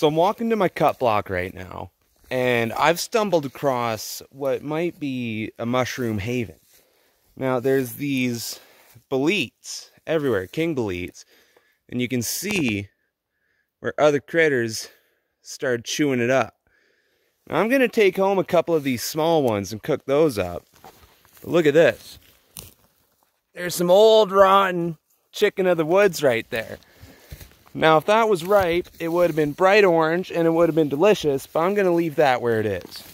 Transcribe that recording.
So I'm walking to my cut block right now, and I've stumbled across what might be a mushroom haven. Now there's these boletes everywhere, king boletes, and you can see where other critters started chewing it up. Now I'm gonna take home a couple of these small ones and cook those up. But look at this. There's some old rotten chicken of the woods right there. Now, if that was ripe, it would have been bright orange and it would have been delicious, but I'm going to leave that where it is.